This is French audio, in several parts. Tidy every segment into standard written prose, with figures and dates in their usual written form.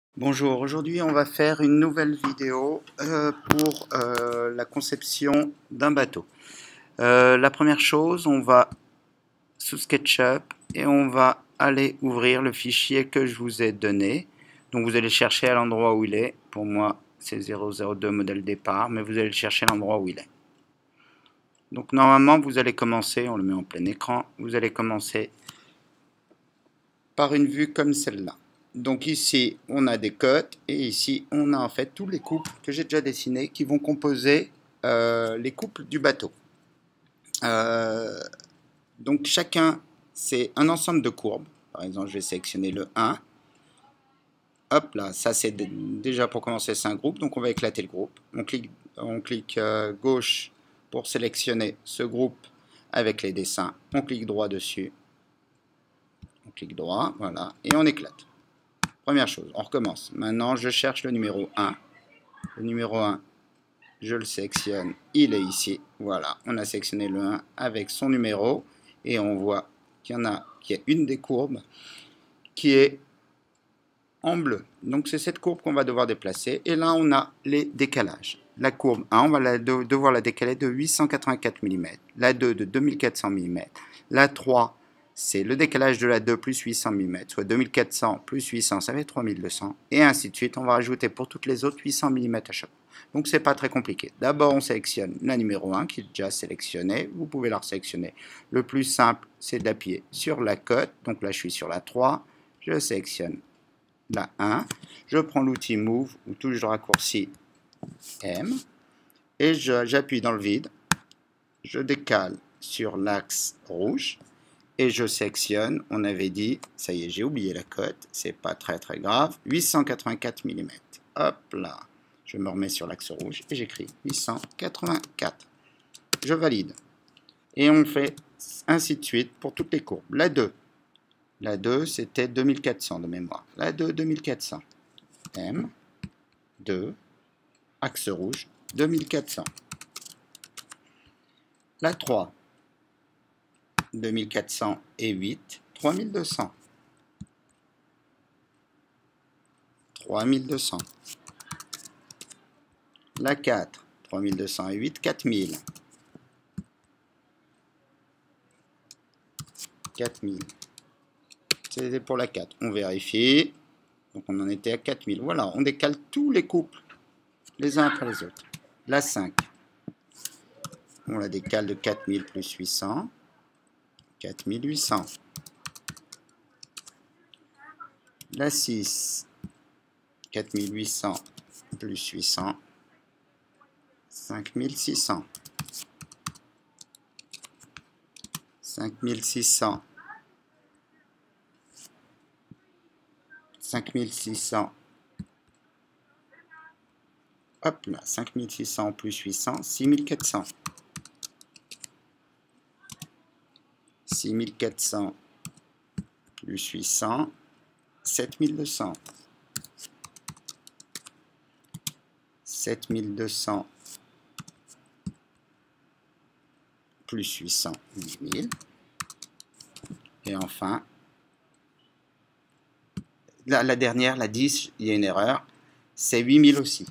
Bonjour, aujourd'hui on va faire une nouvelle vidéo pour la conception d'un bateau. La première chose, on va sous SketchUp et on va aller ouvrir le fichier que je vous ai donné. Donc vous allez chercher à l'endroit où il est. Pour moi c'est 002 modèle départ, mais vous allez le chercher à l'endroit où il est. Donc normalement vous allez commencer, on le met en plein écran, vous allez commencer par une vue comme celle-là. Donc ici, on a des cotes et ici, on a en fait tous les couples que j'ai déjà dessinés qui vont composer les couples du bateau. Donc chacun, c'est un ensemble de courbes. Par exemple, je vais sélectionner le 1. Hop là, ça c'est déjà pour commencer, c'est un groupe. Donc on va éclater le groupe. On clique gauche pour sélectionner ce groupe avec les dessins. On clique droit dessus. On clique droit, voilà, et on éclate. Première chose, on recommence. Maintenant, je cherche le numéro 1. Le numéro 1, je le sélectionne. Il est ici. Voilà, on a sélectionné le 1 avec son numéro. Et on voit qu'il y a une des courbes qui est en bleu. Donc, c'est cette courbe qu'on va devoir déplacer. Et là, on a les décalages. La courbe 1, on va devoir la décaler de 884 mm. La 2 de 2400 mm. La 3, c'est le décalage de la 2 plus 800 mm, soit 2400 plus 800, ça fait 3200, et ainsi de suite. On va rajouter pour toutes les autres 800 mm à chaque fois. Donc c'est pas très compliqué. D'abord on sélectionne la numéro 1 qui est déjà sélectionnée, vous pouvez la resélectionner. Le plus simple c'est d'appuyer sur la cote, donc là je suis sur la 3, je sélectionne la 1, je prends l'outil Move ou touche de raccourci M, et j'appuie dans le vide, je décale sur l'axe rouge, et je sélectionne, on avait dit, ça y est, j'ai oublié la cote, c'est pas très grave, 884 mm. Hop là, je me remets sur l'axe rouge et j'écris 884. Je valide. Et on fait ainsi de suite pour toutes les courbes. La 2 c'était 2400 de mémoire. La 2, 2400. M, 2, axe rouge, 2400. La 3, 2400 et 8, 3200. 3200. La 4, 3200 et 8, 4000. 4000. C'était pour la 4. On vérifie. Donc on en était à 4000. Voilà, on décale tous les couples, les uns après les autres. La 5, on la décale de 4000 plus 800. 4800. La 6, 4800 plus 800. 5600. 5600. 5600. Hop là, 5600 plus 800, 6400. 6400 plus 800, 7200. 7200 plus 800, 10 000. Et enfin, la dernière, la 10, il y a une erreur, c'est 8000 aussi.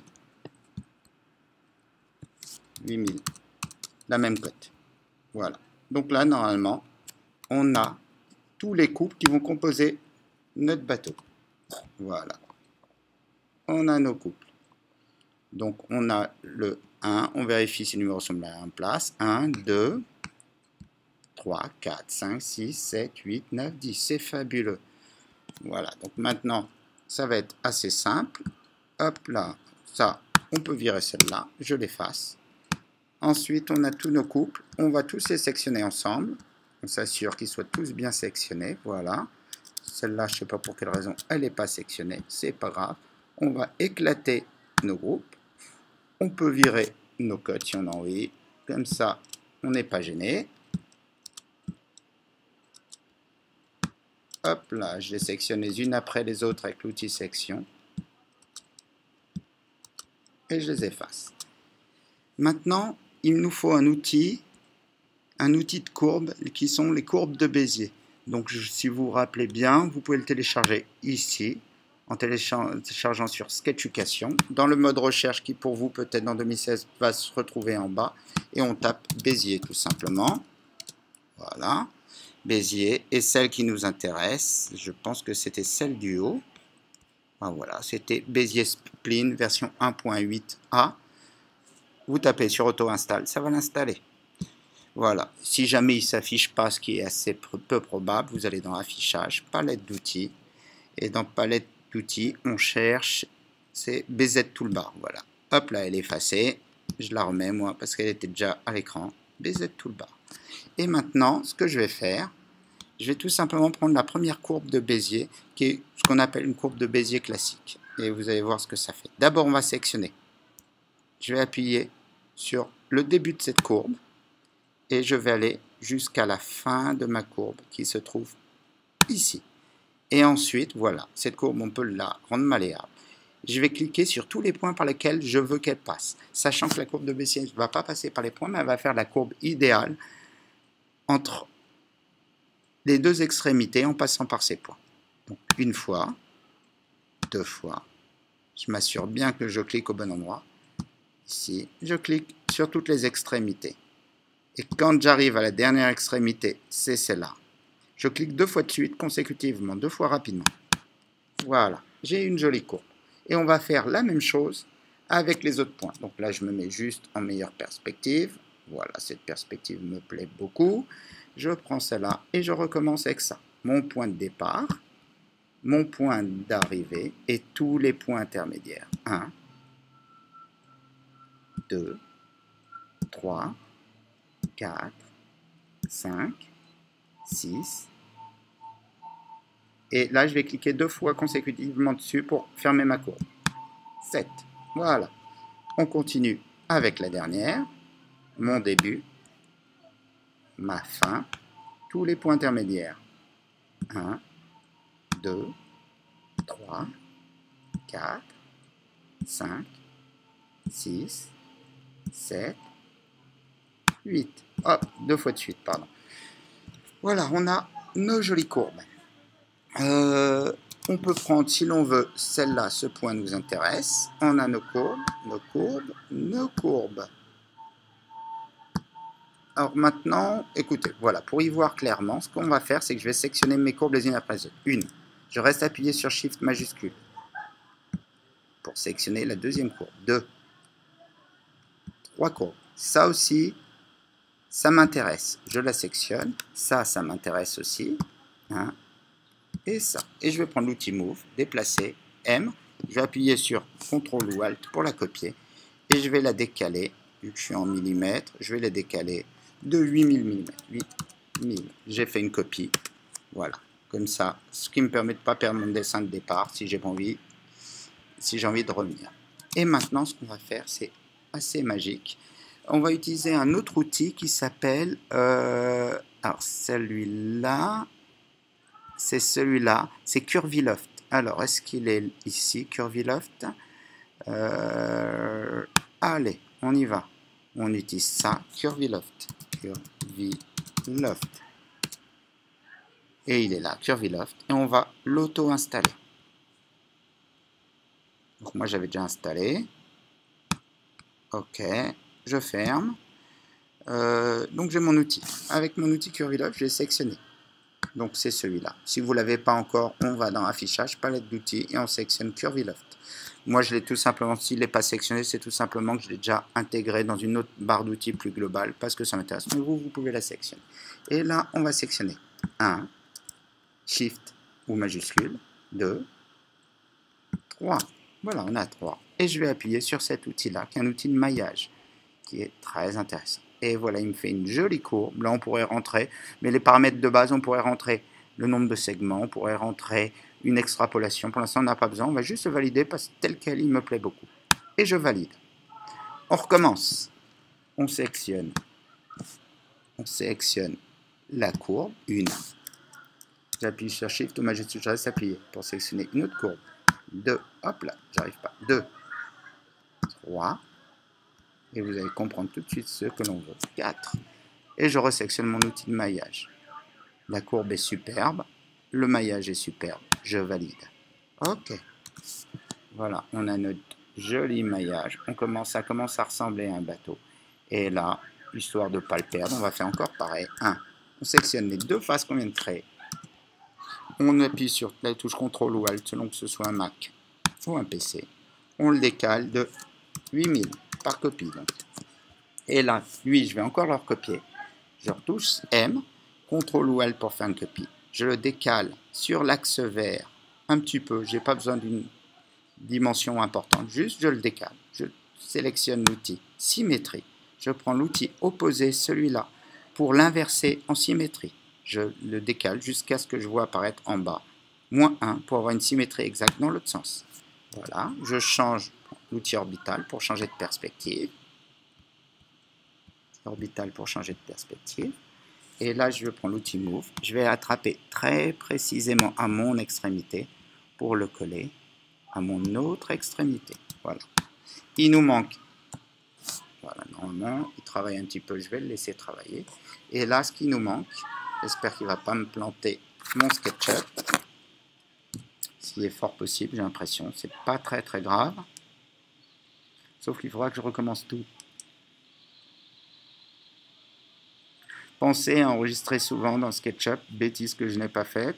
8000, la même cote. Voilà. Donc là, normalement, on a tous les couples qui vont composer notre bateau. Voilà. On a nos couples. Donc on a le 1, on vérifie si le numéro sont bien en place. 1, 2, 3, 4, 5, 6, 7, 8, 9, 10. C'est fabuleux. Voilà, donc maintenant, ça va être assez simple. Hop là, ça, on peut virer celle-là. Je l'efface. Ensuite, on a tous nos couples. On va tous les sectionner ensemble. On s'assure qu'ils soient tous bien sectionnés. Voilà. Celle-là, je ne sais pas pour quelle raison, elle n'est pas sectionnée. C'est pas grave. On va éclater nos groupes. On peut virer nos cotes si on a envie. Comme ça, on n'est pas gêné. Hop là, je les sectionne les unes après les autres avec l'outil section. Et je les efface. Maintenant, il nous faut un outil de courbe qui sont les courbes de Bézier. Donc si vous vous rappelez bien, vous pouvez le télécharger ici en téléchargeant sur Sketchucation. Dans le mode recherche qui pour vous peut-être dans 2016 va se retrouver en bas. Et on tape Bézier tout simplement. Voilà. Bézier. Et celle qui nous intéresse, je pense que c'était celle du haut. Ah, voilà, c'était Bézier Spline version 1.8a. Vous tapez sur Auto-install, ça va l'installer. Voilà. Si jamais il ne s'affiche pas, ce qui est assez peu probable, vous allez dans Affichage, Palette d'outils. Et dans Palette d'outils, on cherche, c'est BZ Toolbar. Voilà. Hop là, elle est effacée. Je la remets moi parce qu'elle était déjà à l'écran. BZ Toolbar. Et maintenant, ce que je vais faire, je vais tout simplement prendre la première courbe de Bézier, qui est ce qu'on appelle une courbe de Bézier classique. Et vous allez voir ce que ça fait. D'abord, on va sélectionner. Je vais appuyer sur le début de cette courbe. Et je vais aller jusqu'à la fin de ma courbe qui se trouve ici. Et ensuite, voilà, cette courbe, on peut la rendre malléable. Je vais cliquer sur tous les points par lesquels je veux qu'elle passe. Sachant que la courbe de Bézier ne va pas passer par les points, mais elle va faire la courbe idéale entre les deux extrémités en passant par ces points. Donc, une fois, deux fois. Je m'assure bien que je clique au bon endroit. Ici, je clique sur toutes les extrémités. Et quand j'arrive à la dernière extrémité, c'est celle-là. Je clique deux fois de suite, consécutivement, deux fois rapidement. Voilà, j'ai une jolie courbe. Et on va faire la même chose avec les autres points. Donc là, je me mets juste en meilleure perspective. Voilà, cette perspective me plaît beaucoup. Je prends celle-là et je recommence avec ça. Mon point de départ, mon point d'arrivée et tous les points intermédiaires. 1, 2, 3, 4, 5, 6. Et là, je vais cliquer deux fois consécutivement dessus pour fermer ma courbe. 7. Voilà. On continue avec la dernière. Mon début. Ma fin. Tous les points intermédiaires. 1, 2, 3, 4, 5, 6, 7, 8. Hop, deux fois de suite, pardon. Voilà, on a nos jolies courbes. On peut prendre, si l'on veut, celle-là, ce point nous intéresse. On a nos courbes, nos courbes, nos courbes. Alors maintenant, écoutez, voilà, pour y voir clairement, ce qu'on va faire, c'est que je vais sectionner mes courbes les unes après les autres. Une, je reste appuyé sur Shift majuscule pour sélectionner la deuxième courbe. 2, 3 courbes. Ça aussi, ça m'intéresse. Je la sectionne. Ça m'intéresse aussi. 1, et ça. Et je vais prendre l'outil Move, déplacer, M. Je vais appuyer sur CTRL ou ALT pour la copier. Et je vais la décaler, vu que je suis en millimètres, je vais la décaler de 8000 mm. 8000. J'ai fait une copie. Voilà. Comme ça, ce qui me permet de ne pas perdre mon dessin de départ si j'ai envie de revenir. Et maintenant, ce qu'on va faire, c'est assez magique. On va utiliser un autre outil qui s'appelle... alors, celui-là... C'est celui-là, c'est Curviloft. Alors, est-ce qu'il est ici, Curviloft? Allez, on y va. On utilise ça, Curviloft. Curviloft. Et il est là, Curviloft. Et on va l'auto-installer. Donc, moi, j'avais déjà installé. OK, je ferme. Donc, j'ai mon outil. Avec mon outil Curviloft, je l'ai sélectionné. Donc c'est celui-là. Si vous ne l'avez pas encore, on va dans Affichage, Palette d'outils et on sélectionne Curviloft. Moi je l'ai tout simplement, s'il n'est pas sélectionné, c'est tout simplement que je l'ai déjà intégré dans une autre barre d'outils plus globale parce que ça m'intéresse. Mais vous pouvez la sélectionner. Et là, on va sélectionner 1, Shift ou majuscule, 2, 3. Voilà, on a 3. Et je vais appuyer sur cet outil-là, qui est un outil de maillage, qui est très intéressant. Et voilà, il me fait une jolie courbe. Là, on pourrait rentrer, mais les paramètres de base, on pourrait rentrer le nombre de segments, on pourrait rentrer une extrapolation. Pour l'instant, on n'a pas besoin. On va juste valider parce que tel quel, il me plaît beaucoup. Et je valide. On recommence. On sélectionne la courbe, 1. J'appuie sur Shift ou majuscule, je reste appuyé pour sélectionner une autre courbe. 2, hop là, j'arrive pas. 2, 3. Et vous allez comprendre tout de suite ce que l'on veut. 4. Et je resélectionne mon outil de maillage. La courbe est superbe. Le maillage est superbe. Je valide. OK. Voilà, on a notre joli maillage. Ça commence à ressembler à un bateau. Et là, histoire de ne pas le perdre, on va faire encore pareil. On sélectionne les deux faces qu'on vient de créer. On appuie sur la touche CTRL ou ALT selon que ce soit un Mac ou un PC. On le décale de 8000 par copie. Donc. Et là, lui, je vais encore le recopier. Je retouche M, CTRL ou ALT pour faire une copie. Je le décale sur l'axe vert un petit peu. Je n'ai pas besoin d'une dimension importante. Juste, je le décale. Je sélectionne l'outil symétrie. Je prends l'outil opposé, celui-là, pour l'inverser en symétrie. Je le décale jusqu'à ce que je vois apparaître en bas. -1 pour avoir une symétrie exacte dans l'autre sens. Voilà, je change l'outil orbital pour changer de perspective. Orbital pour changer de perspective. Et là, je prends l'outil Move. Je vais attraper très précisément à mon extrémité pour le coller à mon autre extrémité. Voilà. Il nous manque. Voilà, normalement, il travaille un petit peu. Je vais le laisser travailler. Et là, ce qui nous manque, j'espère qu'il ne va pas me planter mon SketchUp. S'il est fort possible, j'ai l'impression. C'est pas très très grave. Sauf qu'il faudra que je recommence tout. Pensez à enregistrer souvent dans SketchUp, bêtise que je n'ai pas faite.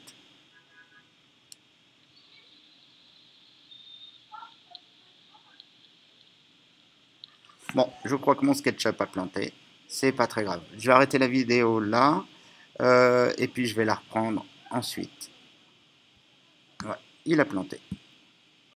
Bon, je crois que mon SketchUp a planté. C'est pas très grave. Je vais arrêter la vidéo là. Et puis je vais la reprendre ensuite. Ouais, il a planté.